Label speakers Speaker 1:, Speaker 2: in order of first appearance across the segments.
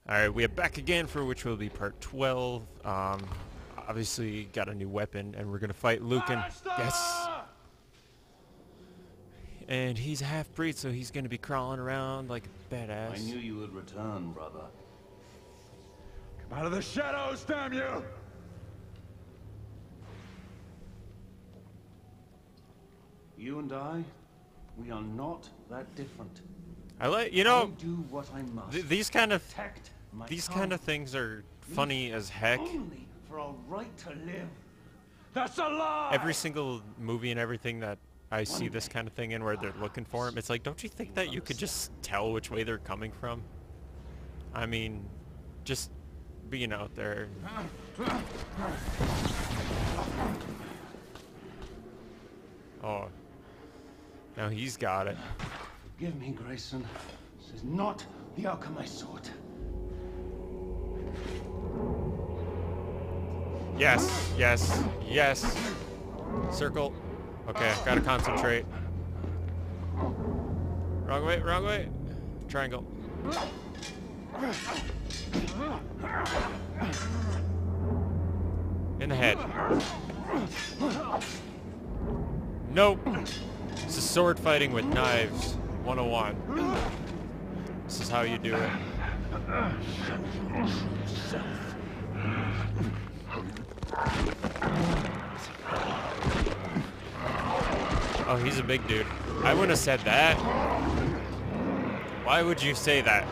Speaker 1: Alright, we are back again for which will be part 12. Obviously got a new weapon and we're gonna fight Lucan. Yes! And he's a half-breed, so he's gonna be crawling around like a badass.
Speaker 2: I knew you would return, brother.
Speaker 3: Come out of the shadows, damn you!
Speaker 2: You and I, we are not that different.
Speaker 1: I like, you know,
Speaker 2: I do what I must.
Speaker 1: these kind of
Speaker 2: Protect my
Speaker 1: things are funny as heck.
Speaker 2: only for a right to live.
Speaker 3: That's a lie!
Speaker 1: Every single movie and everything that I see this kind of thing in where they're looking for him, it's like, don't you think that you could just tell which way they're coming from? I mean, just being out there. Oh. Now he's got it.
Speaker 2: Forgive me, Grayson. This is not the outcome I sought.
Speaker 1: Yes, yes, yes. Circle. Okay, gotta concentrate. Wrong way, wrong way. Triangle. In the head. Nope. This is sword fighting with knives. 101. This is how you do it. Oh, he's a big dude. I wouldn't have said that. Why would you say that?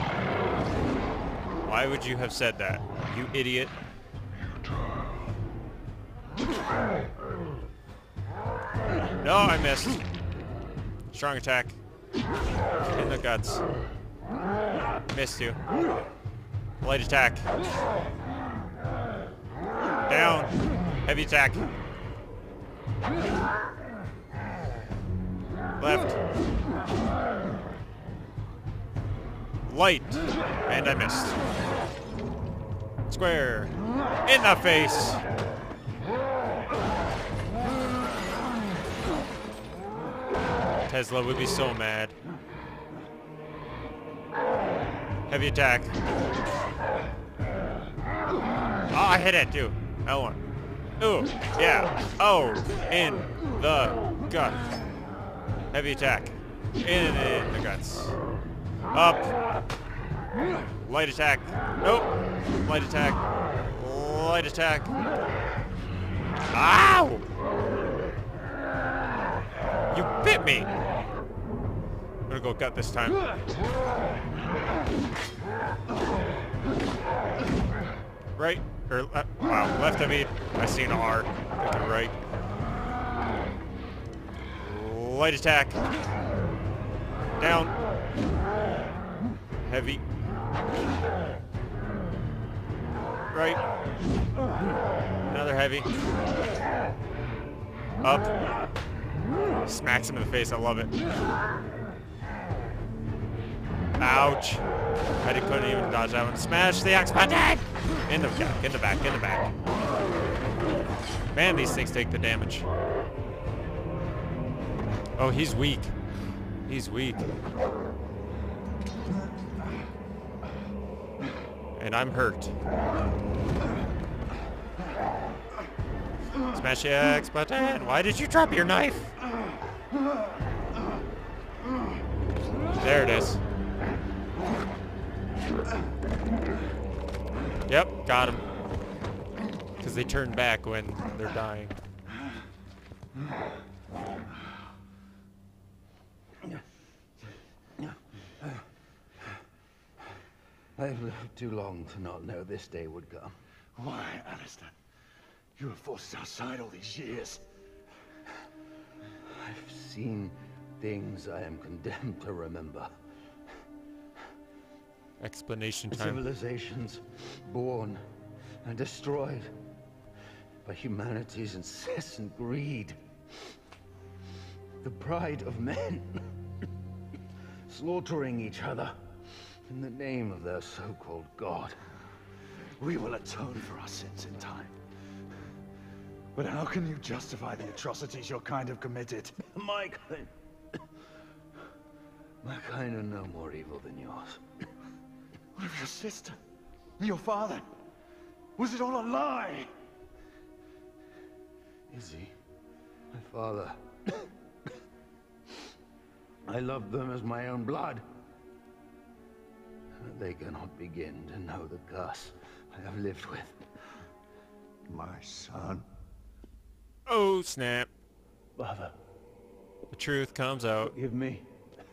Speaker 1: Why would you have said that? You idiot. No, I missed. Strong attack. In the guts. Missed you. Light attack. Down. Heavy attack. Left. Light. And I missed. Square. In the face. Tesla would be so mad. Heavy attack. Oh, I hit it too. L1. Ooh, yeah. Oh, in the gut. Heavy attack. In the guts. Up. Light attack. Nope. Light attack. Light attack. Ow! You bit me! I'm gonna go gut this time. Right? Or wow, left I mean. I see an R. Thinking right. Light attack. Down. Heavy. Right. Another heavy. Up. Smacks him in the face. I love it. Ouch. I couldn't even dodge that one. Smash the X button! In the back, in the back, in the back. Man, these things take the damage. Oh, he's weak. He's weak. And I'm hurt. Smash the X button. Why did you drop your knife? There it is. Yep, got him. Because they turn back when they're dying.
Speaker 4: I've lived too long to not know this day would come.
Speaker 3: Why, Alistair? You were forced outside all these years.
Speaker 4: I've seen things I am condemned to remember.
Speaker 1: Explanation time.
Speaker 4: Civilizations born and destroyed by humanity's incessant greed. The pride of men slaughtering each other in the name of their so-called God.
Speaker 3: We will atone for our sins in time. But how can you justify the atrocities your kind have committed?
Speaker 4: My kind are no more evil than yours.
Speaker 3: What of your sister? Your father? Was it all a lie?
Speaker 4: Izzy, my father. I loved them as my own blood. They cannot begin to know the curse I have lived with.
Speaker 3: My son.
Speaker 1: Oh, snap.
Speaker 4: Father,
Speaker 1: The truth comes out.
Speaker 4: forgive me.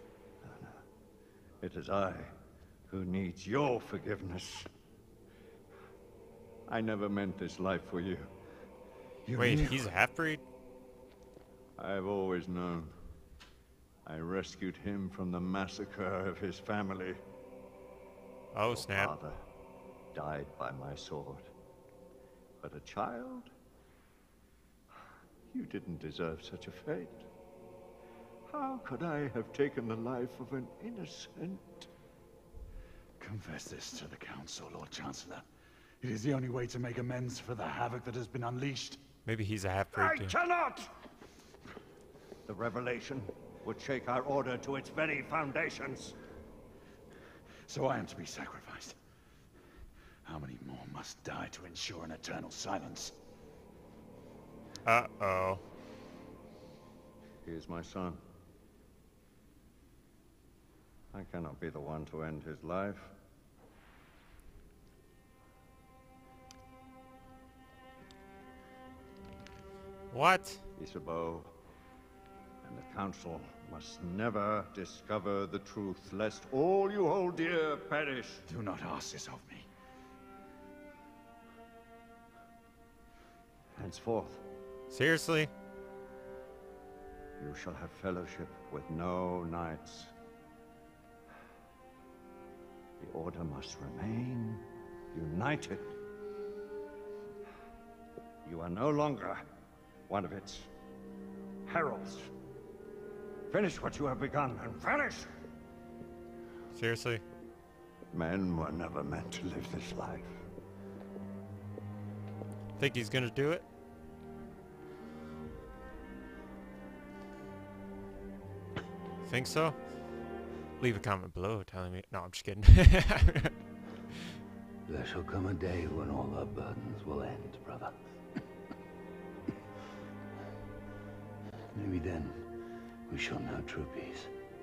Speaker 3: It is I who needs your forgiveness. I never meant this life for you.
Speaker 1: Wait, he's a half-breed?
Speaker 3: I've always known. I rescued him from the massacre of his family.
Speaker 1: Oh,
Speaker 3: Your
Speaker 1: snap.
Speaker 3: father died by my sword. But a child? You didn't deserve such a fate. How could I have taken the life of an innocent?
Speaker 5: Confess this to the Council, Lord Chancellor. It is the only way to make amends for the havoc that has been unleashed.
Speaker 1: Maybe he's a
Speaker 3: I
Speaker 1: half-breed too.
Speaker 3: cannot! The revelation would shake our order to its very foundations.
Speaker 5: So I am to be sacrificed. How many more must die to ensure an eternal silence?
Speaker 1: Uh-oh.
Speaker 3: He is my son. I cannot be the one to end his life.
Speaker 1: What?
Speaker 3: Isabeau and the Council must never discover the truth, lest all you hold dear perish.
Speaker 5: Do not ask this of me.
Speaker 3: Henceforth,
Speaker 1: Seriously?
Speaker 3: you shall have fellowship with no knights. The Order must remain united. You are no longer one of its heralds. Finish what you have begun and vanish!
Speaker 1: Seriously?
Speaker 3: Men were never meant to live this life.
Speaker 1: Think he's gonna do it? Think so? Leave a comment below telling me. No, I'm just kidding.
Speaker 4: There shall come a day when all our burdens will end, brother. Maybe then we shall know true peace.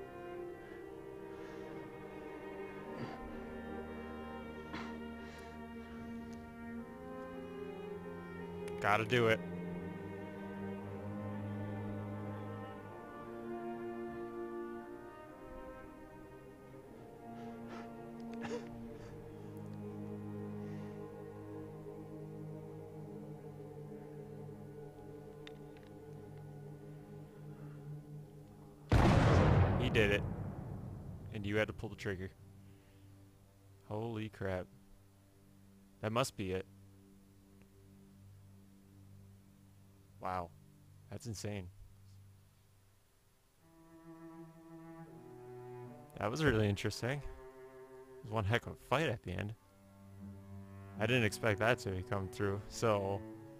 Speaker 1: Gotta do it. He did it. And you had to pull the trigger. Holy crap. That must be it. Wow. That's insane. That was really interesting. It was one heck of a fight at the end. I didn't expect that to come through, so...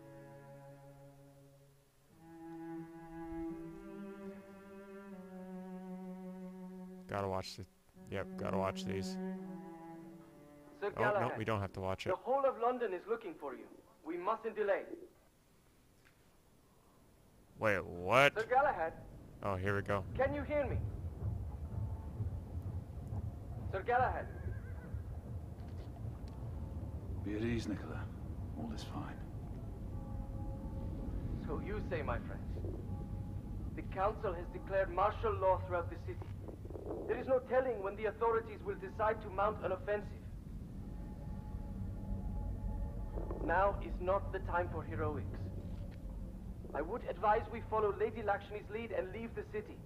Speaker 1: Gotta watch the... Yep, gotta watch these.
Speaker 6: Sir
Speaker 1: Oh, no,
Speaker 6: Galahad,
Speaker 1: we don't have to watch it.
Speaker 6: the whole of London is looking for you. We mustn't delay.
Speaker 1: Wait, what?
Speaker 6: Sir Galahad,
Speaker 1: Oh, here we go.
Speaker 6: can you hear me? Sir Galahad,
Speaker 5: Be at ease, Nicola. All is fine.
Speaker 6: so you say, my friend. The Council has declared martial law throughout the city. There is no telling when the authorities will decide to mount an offensive. Now is not the time for heroics. I would advise we follow Lady Lakshmi's lead and leave the city.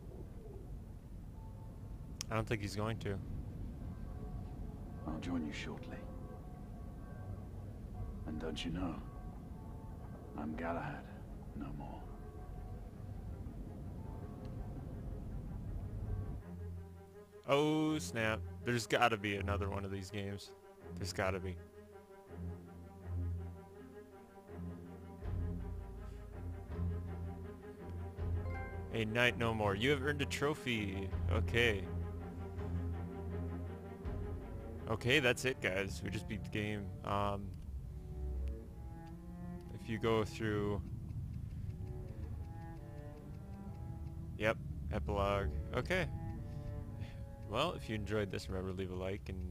Speaker 1: I don't think he's going to.
Speaker 5: I'll join you shortly. And don't you know, I'm Galahad, no more.
Speaker 1: Oh, snap. There's gotta be another one of these games. There's gotta be. A night no more. You have earned a trophy. Okay. Okay, that's it, guys. We just beat the game. If you go through... Yep, epilogue. Okay. Well, if you enjoyed this, remember to leave a like, and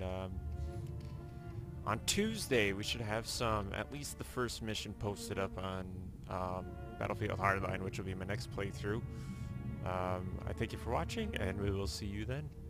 Speaker 1: on Tuesday we should have at least the first mission posted up on Battlefield Hardline, which will be my next playthrough. I thank you for watching, and we will see you then.